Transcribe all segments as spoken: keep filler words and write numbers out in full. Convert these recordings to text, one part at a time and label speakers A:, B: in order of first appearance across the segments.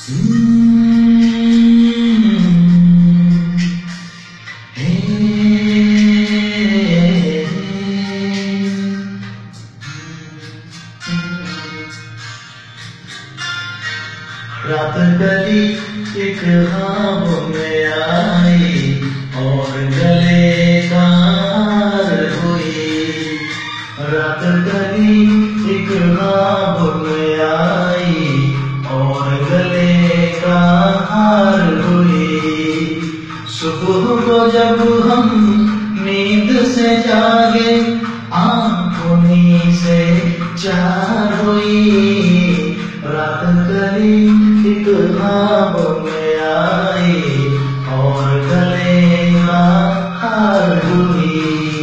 A: रात गली एक ख्वाब में आई और गले का हार हुई। रात गली एक ख्वाब में आई और गले का हार हुई। सुबह को जब हम नींद से जागे आंखों से चार हुई। रात गली एक ख्वाब में आई और गले का हार हुई।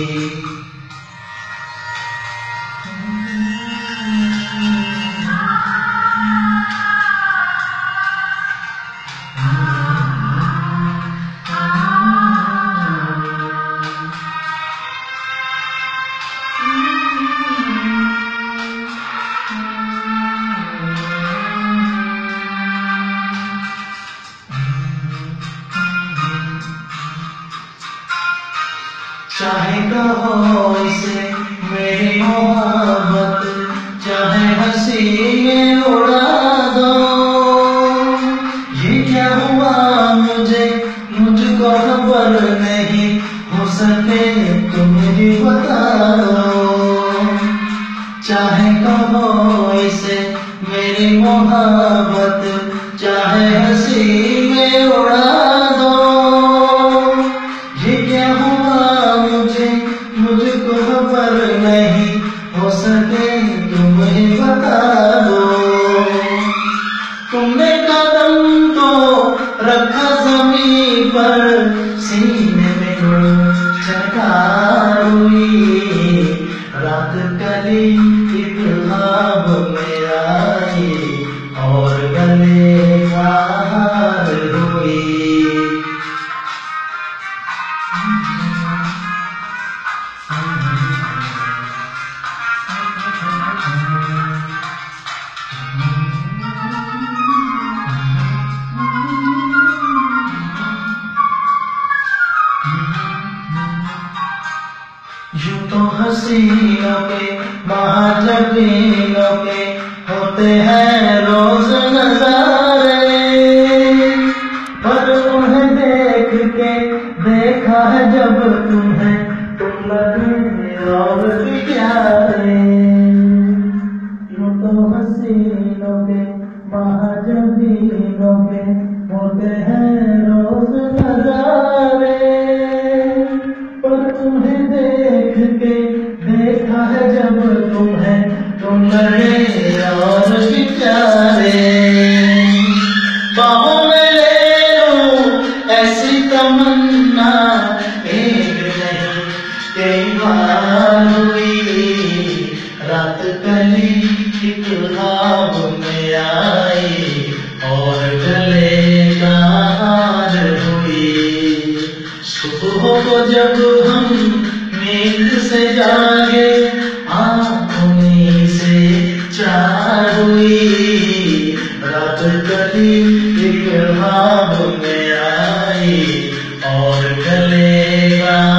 A: चाहे कहो इसे मेरी मोहब्बत, चाहे हंसी में उड़ा दो। ये क्या हुआ मुझे मुझको खबर नहीं, हो सके तो मुझे बता दो। चाहे कहो इसे मेरी मोहब्बत, चाहे हंसी में उड़ा दो। ये क्या हुआ मुझे मुझको खबर नहीं, हो सके तुम्हें बता दो। तुमने कदम तो रखा ज़मीन पर, सीने में झनकार हुई। रात गली एक ख्वाब में आई और गले का हार हुई। यूं तो हसीनों के महाजबीनों के होते हैं रोज नजारे, पर उन्हें देख के देखा है जब तुम्हें, तुम लगे और भी प्यारे। यूं तो हसीनों के महाजबीनों के होते हैं रोज नजारे, पर तुम्हें देख के देखा है जब तुम्हें, तुम लगे और भी प्यारे। बाहों में ले लो ऐसी तमन्ना, एक नहीं कई बार हुई। रात गली एक ख्वाब में आई और गले का हार हुई। सुबह को जब हम नींद से जागे आंखों से चार हुई। रात गली एक ख्वाब में आई और गले का